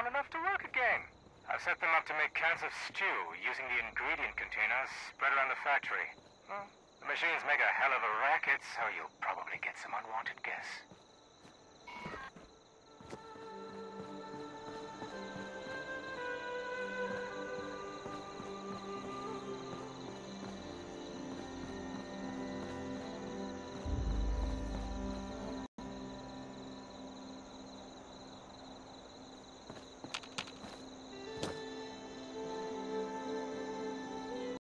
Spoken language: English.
aren't enough to work again. I've set them up to make cans of stew using the ingredient containers spread around the factory. Well, the machines make a hell of a racket, so you'll probably get some unwanted guests.